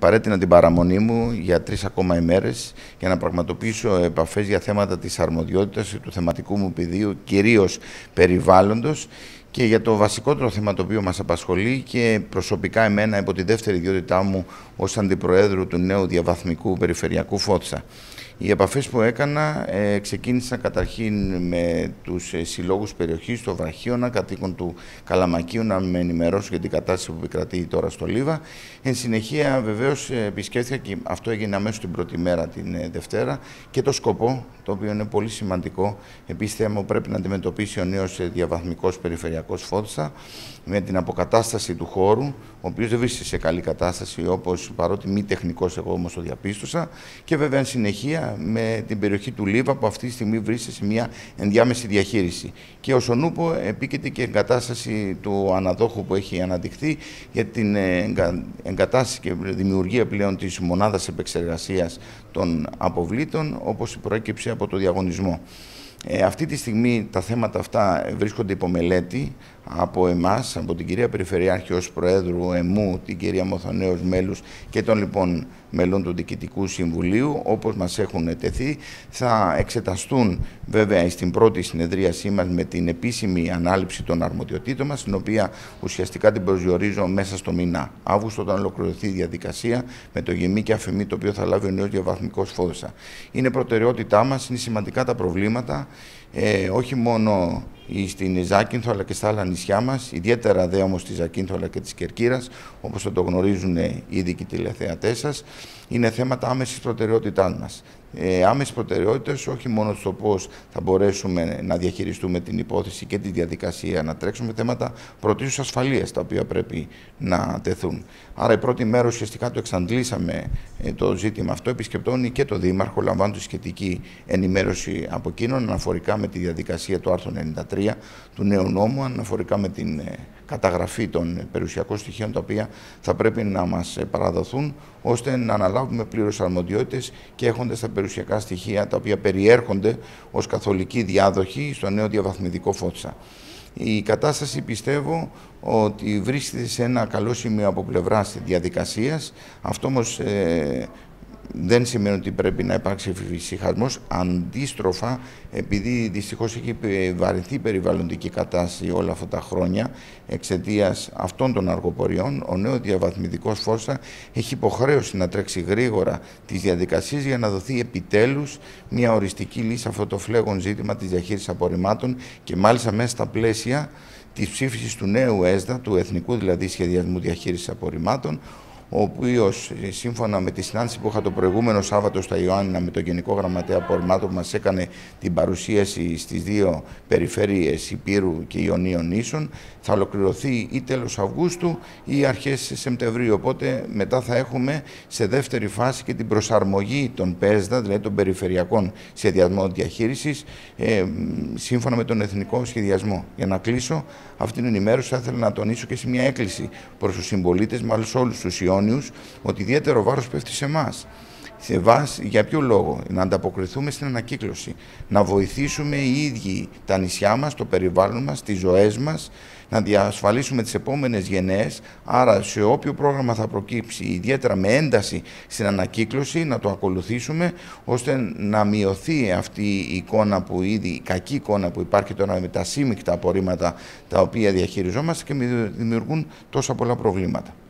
παρέτεινα την παραμονή μου για 3 ακόμα ημέρες για να πραγματοποιήσω επαφές για θέματα της αρμοδιότητας του θεματικού μου πεδίου, κυρίως περιβάλλοντος, και για το βασικότερο θέμα το οποίο μας απασχολεί και προσωπικά εμένα υπό τη δεύτερη ιδιότητά μου ως Αντιπροέδρου του νέου διαβαθμικού περιφερειακού ΦΟΤΣΑ. Οι επαφές που έκανα ξεκίνησαν καταρχήν με τους συλλόγους περιοχής, το Βραχίωνα, κατοίκων του Καλαμακίου, να με ενημερώσω για την κατάσταση που επικρατεί τώρα στο Λίβα. Εν συνεχεία, βεβαίως, επισκέφθηκα, και αυτό έγινε αμέσως την πρώτη μέρα, την Δευτέρα, και το Σκοπό, το οποίο είναι πολύ σημαντικό. Επίσης, θέμα που πρέπει να αντιμετωπίσει ο νέος διαβαθμικός περιφερειακός ΦΟΤΣΑ, με την αποκατάσταση του χώρου, ο οποίος δεν βρίσκεται σε καλή κατάσταση, όπως παρότι μη τεχνικός εγώ όμως το διαπίστωσα, και βέβαια εν συνεχεία με την περιοχή του Λίβα, που αυτή τη στιγμή βρίσκεται σε μια ενδιάμεση διαχείριση. Και ως ονούπο επίκειται και εγκατάσταση του αναδόχου που έχει αναδειχθεί για την εγκατάσταση και δημιουργία πλέον της μονάδας επεξεργασίας των αποβλήτων, όπως προέκυψε από το διαγωνισμό. Αυτή τη στιγμή τα θέματα αυτά βρίσκονται υπό μελέτη από εμάς, από την κυρία Περιφερειάρχη ως Προέδρου ΕΜΟΥ, την κυρία Μοθονέως μέλους και των λοιπόν μελών του Διοικητικού Συμβουλίου, όπως μας έχουν τεθεί. Θα εξεταστούν βέβαια στην πρώτη συνεδρίασή μας με την επίσημη ανάληψη των αρμοδιοτήτων μας, την οποία ουσιαστικά την προσδιορίζω μέσα στο μήνα Αύγουστο, όταν ολοκληρωθεί η διαδικασία με το γεμί και αφημί το οποίο θα λάβει ο νέος διαβαθμικός ΦΟΤΣΑ. Είναι προτεραιότητά μας, είναι σημαντικά τα προβλήματα. Όχι μόνο στην Ζάκυνθο αλλά και στα άλλα νησιά μας, ιδιαίτερα δε όμως στη Ζακύνθο αλλά και της Κερκύρας, όπως θα το γνωρίζουν ήδη και οι τηλεθεατές σας, είναι θέματα άμεσης προτεραιότητάς μας. Άμεσης προτεραιότητας όχι μόνο στο πώς θα μπορέσουμε να διαχειριστούμε την υπόθεση και τη διαδικασία, να τρέξουμε θέματα πρωτίστως ασφαλείας, τα οποία πρέπει να τεθούν. Άρα η πρώτη μέρα ουσιαστικά το εξαντλήσαμε το ζήτημα αυτό, επισκεπτώνει και το Δήμαρχο, λαμβάνοντας σχετική ενημέρωση από εκείνον αναφορικά με τη διαδικασία του άρθρου 93 του νέου νόμου, αναφορικά με την καταγραφή των περιουσιακών στοιχείων, τα οποία θα πρέπει να μας παραδοθούν, ώστε να αναλάβουμε πλήρως αρμοδιότητες και έχοντας τα περιουσιακά στοιχεία τα οποία περιέρχονται ως καθολική διάδοχη στο νέο διαβαθμιδικό ΦΟΤΣΑ. Η κατάσταση πιστεύω ότι βρίσκεται σε ένα καλό σημείο από πλευράς διαδικασίας. Αυτό όμως δεν σημαίνει ότι πρέπει να υπάρξει εφησυχασμός. Αντίστροφα, επειδή δυστυχώς έχει βαρεθεί η περιβαλλοντική κατάσταση όλα αυτά τα χρόνια εξαιτίας αυτών των αργοποριών, ο νέος διαβαθμιδικός ΦΟΤΣΑ έχει υποχρέωση να τρέξει γρήγορα τις διαδικασίες για να δοθεί επιτέλους μια οριστική λύση σε αυτό το φλέγον ζήτημα της διαχείρισης απορριμμάτων, και μάλιστα μέσα στα πλαίσια της ψήφισης του νέου ΕΣΔΑ, του Εθνικού δηλαδή Σχεδιασμού Διαχείρισης Απορριμμάτων, ο οποίος σύμφωνα με τη συνάντηση που είχα το προηγούμενο Σάββατο στα Ιωάννινα με τον Γενικό Γραμματέα Απορριμμάτων, που μας έκανε την παρουσίαση στις δύο περιφέρειες Ηπείρου και Ιωνίων Νήσων, θα ολοκληρωθεί ή τέλος Αυγούστου ή αρχές Σεπτεμβρίου. Οπότε μετά θα έχουμε σε δεύτερη φάση και την προσαρμογή των ΠΕΣΔΑ, δηλαδή των Περιφερειακών Σχεδιασμών Διαχείρισης, σύμφωνα με τον Εθνικό Σχεδιασμό. Για να κλείσω αυτήν την ενημέρωση, θα ήθελα να τονίσω και σε μια έκκληση προς τους συμπολίτες, μάλλον σε όλους τους Ιόνιους, ότι ιδιαίτερο βάρος πέφτει σε εμάς. Για ποιο λόγο? Να ανταποκριθούμε στην ανακύκλωση, να βοηθήσουμε οι ίδιοι τα νησιά μας, το περιβάλλον μας, τις ζωές μας, να διασφαλίσουμε τις επόμενες γενναίες. Άρα σε όποιο πρόγραμμα θα προκύψει, ιδιαίτερα με ένταση στην ανακύκλωση, να το ακολουθήσουμε, ώστε να μειωθεί αυτή η εικόνα που ήδη, η κακή εικόνα που υπάρχει τώρα με τα σύμμικτα απορρίμματα τα οποία διαχειριζόμαστε και δημιουργούν τόσα πολλά προβλήματα.